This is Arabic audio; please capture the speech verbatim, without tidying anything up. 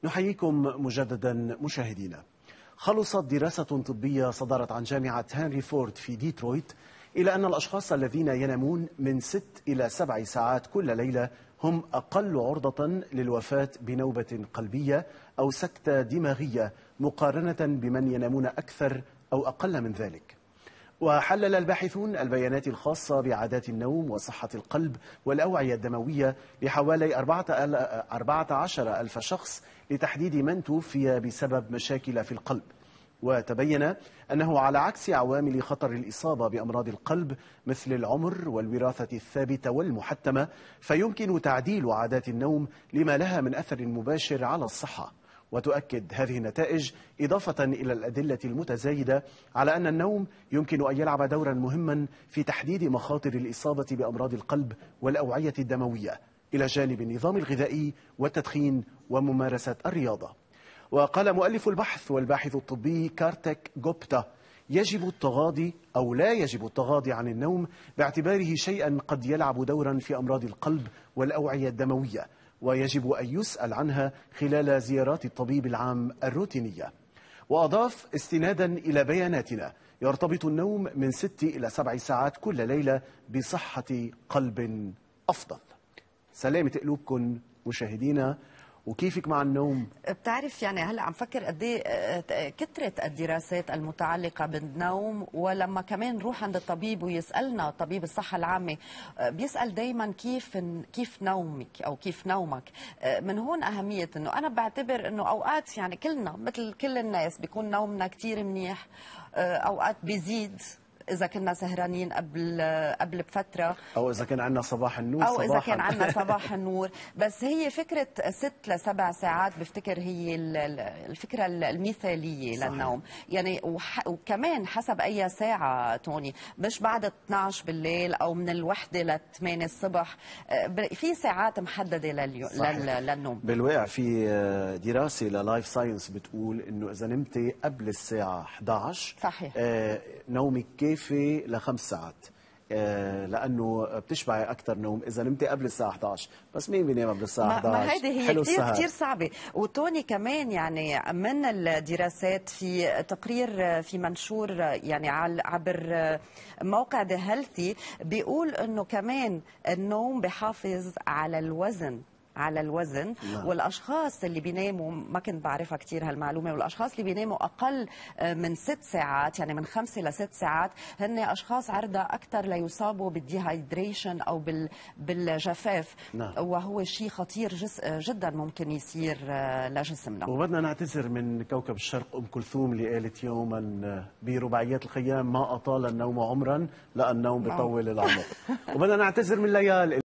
نحييكم مجددا مشاهدينا. خلصت دراسة طبية صدرت عن جامعة هنري فورد في ديترويت إلى أن الأشخاص الذين ينامون من ست إلى سبع ساعات كل ليلة هم أقل عرضة للوفاة بنوبة قلبية أو سكتة دماغية مقارنة بمن ينامون أكثر أو أقل من ذلك. وحلل الباحثون البيانات الخاصة بعادات النوم وصحة القلب والأوعية الدموية لحوالي أربعة عشر ألف شخص لتحديد من توفي بسبب مشاكل في القلب. وتبين أنه على عكس عوامل خطر الإصابة بأمراض القلب مثل العمر والوراثة الثابتة والمحتمة، فيمكن تعديل عادات النوم لما لها من أثر مباشر على الصحة. وتؤكد هذه النتائج إضافة إلى الأدلة المتزايدة على أن النوم يمكن أن يلعب دورا مهما في تحديد مخاطر الإصابة بأمراض القلب والأوعية الدموية، إلى جانب النظام الغذائي والتدخين وممارسة الرياضة. وقال مؤلف البحث والباحث الطبي كارتيك غوبتا: يجب التغاضي أو لا يجب التغاضي عن النوم باعتباره شيئا قد يلعب دورا في أمراض القلب والأوعية الدموية، ويجب أن يسأل عنها خلال زيارات الطبيب العام الروتينية. وأضاف: استنادا إلى بياناتنا يرتبط النوم من ست إلى سبع ساعات كل ليلة بصحة قلب أفضل. سلامة قلوبكم مشاهدينا، وكيفك مع النوم؟ بتعرف يعني هلا عم فكر قد ايه كثره الدراسات المتعلقه بالنوم، ولما كمان نروح عند الطبيب ويسالنا طبيب الصحه العامه بيسال دائما كيف كيف نومك او كيف نومك. من هون اهميه انه انا بعتبر انه اوقات يعني كلنا مثل كل الناس بيكون نومنا كثير منيح، اوقات بيزيد إذا كنا سهرانين قبل قبل بفترة، أو إذا كان عندنا صباح النور أو صباحاً. إذا كان عندنا صباح النور. بس هي فكرة ست لسبع ساعات بفتكر هي الفكرة المثالية صحيح. للنوم يعني، وكمان حسب أي ساعة توني، مش بعد اثنعش عشر بالليل أو من الوحدة لثمانية الصبح، في ساعات محددة للنوم. بالواقع في دراسة للايف ساينس بتقول إنه إذا نمتي قبل الساعة إحدى عشر صحيح آه نومك كيف في لخمس ساعات، آه لانه بتشبعي اكثر نوم اذا نمتي قبل الساعه إحدى عشر. بس مين بينام قبل الساعه إحدى عشر؟ ما هيدي هي كثير كثير صعبه. وتوني كمان يعني من الدراسات في تقرير في منشور يعني عبر موقع ذا هيلثي بيقول انه كمان النوم بحافظ على الوزن على الوزن لا. والاشخاص اللي بيناموا، ما كنت بعرفها كثير هالمعلومه، والاشخاص اللي بيناموا اقل من ست ساعات يعني من خمسه لست ساعات هن اشخاص عرضه اكثر ليصابوا بالديهايدريشن او بال بالجفاف لا. وهو شيء خطير جس جدا ممكن يصير لجسمنا. وبدنا نعتذر من كوكب الشرق ام كلثوم اللي قالت يوما برباعيات الخيام: ما اطال النوم عمرا، لا النوم بيطول العمر. وبدنا نعتذر من ليال